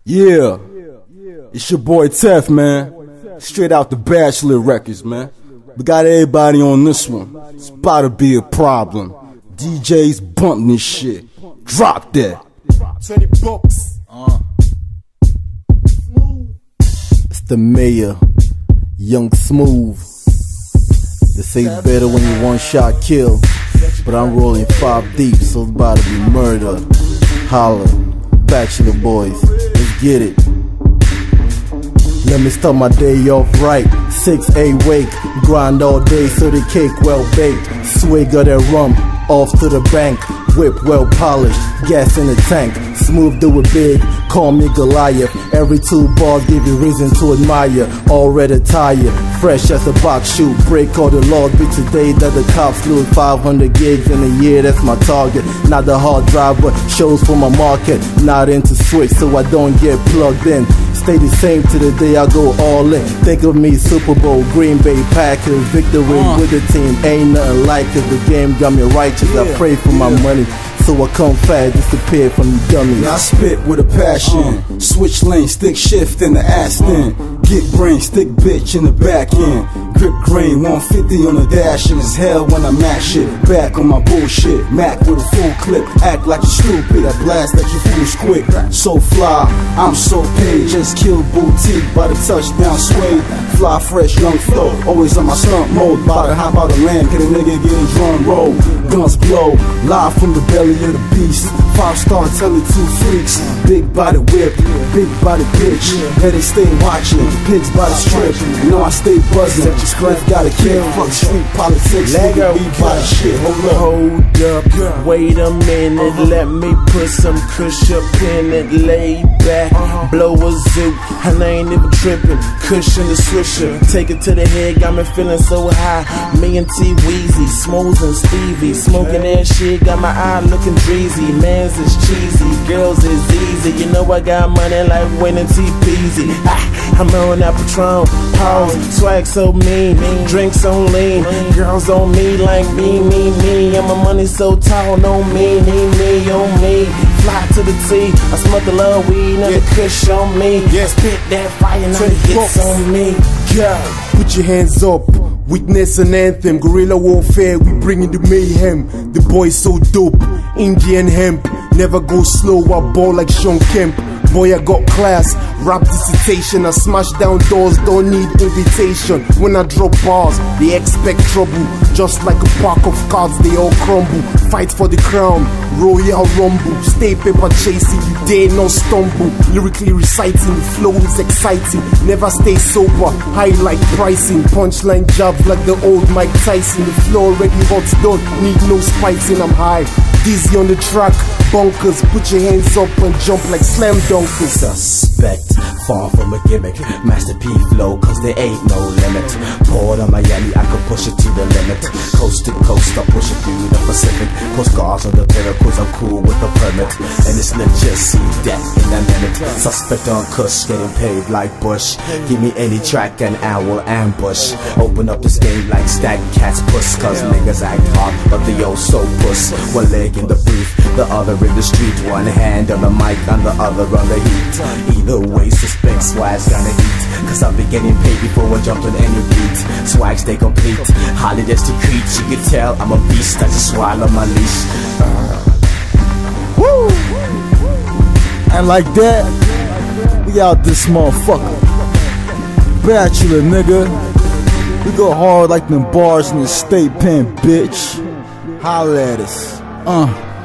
Yeah, it's your boy Tef, man. Straight out the Bachelor Records, man. We got everybody on this one. It's about to be a problem. DJs bumping this shit. Drop that. 20 bucks. It's the mayor, Young Smooth. They say it's better when you one shot kill, but I'm rolling 5 deep, so it's about to be murder. Holla, Bachelor boys, let's get it. Let me start my day off right. 6-8 wake, grind all day so the cake well baked. Swig of that rum, off to the bank. Whip well polished, gas in the tank. Smooth do it big, call me Goliath. Every 2 bars give you reason to admire. All red attire, fresh as a box shoot. Break all the laws, be today that the cops lose. 500 gigs in a year, that's my target. Not the hard drive, but shows for my market. Not into switch, so I don't get plugged in. Stay the same to the day I go all in. Think of me, Super Bowl, Green Bay Packers. Victory with the team, ain't nothing like it. The game got me righteous, I pray for my money. So I come fast, disappear from the dummies. I spit with a passion. Switch lane, stick shift in the Aston. Get brain, stick bitch in the back end. Grip grain, 150 on the dash. And it's hell when I mash shit. Back on my bullshit. Mac with a full clip. Act like you stupid. I blast at your fools quick. So fly, I'm so paid. Just killed boutique by the touchdown sway. Fly fresh, young flow. Always on my stunt mode. About to hop out the land. Get a nigga get a drum roll. Guns blow. Live from the belly of the beast. 5-star telling 2 freaks. Big body whip, big body bitch. Yeah, they stay watching. Pigs by the strip. You know I stay buzzing. Spliff got a kid. Fuck street politics. Nigga be by the shit. Hold up, wait a minute. Let me put some kush up in it. Lay back, blow a zoo. And I ain't even tripping. Cushion the swisher. Take it to the head, got me feeling so high. Me and T Weezy, Smooth and Stevie. Smoking that shit, got my eye looking dreezy. Mans is cheesy, girls is easy. You know I got money like winning T-Peasy. I'm on that Patron, pause, swag so mean, drinks on lean. Girls on me like me. And my money so tall, no me on me. Fly to the T, I smoke the love weed, and the kush on me. Spit that fire, now it hits on me. Yeah, put your hands up. Witness an anthem, guerrilla warfare, we bringing the mayhem. The boy so dope, Indian hemp. Never go slow, I ball like Sean Kemp. Boy, I got class, rap dissertation. I smash down doors, don't need invitation. When I drop bars, they expect trouble. Just like a pack of cards, they all crumble. Fight for the crown, Royal Rumble. Stay paper chasing, you dare not stumble. Lyrically reciting, the flow is exciting. Never stay sober, high like pricing. Punchline jabs like the old Mike Tyson. The flow already hot, don't need no spicing. I'm high, dizzy on the track. Bunkers, put your hands up and jump like slam dunkers. Suspect, far from a gimmick. Master P flow, cause there ain't no limit. Port of Miami, I can push it to the limit. Coast to coast, I push it through the Pacific. Put scars on the miracles, I'm cool with the permit. And it's legit, see that in a minute. Suspect on Kush, getting paid like Bush. Give me any track and I will ambush. Open up this game like stack cats puss. Cause niggas act hard, but they all so puss. One leg in the booth, the other in the street. One hand on the mic and the other on the heat. Either way, suspect swag's gonna eat. Cause I've been getting paid before I jump on any beat. Swag stay complete, holidays to creep. You can tell I'm a beast, I just swallow my leash. Woo! And like that, we out this motherfucker. Bachelor, nigga. We go hard like them bars in the state pen, bitch. Holla at us.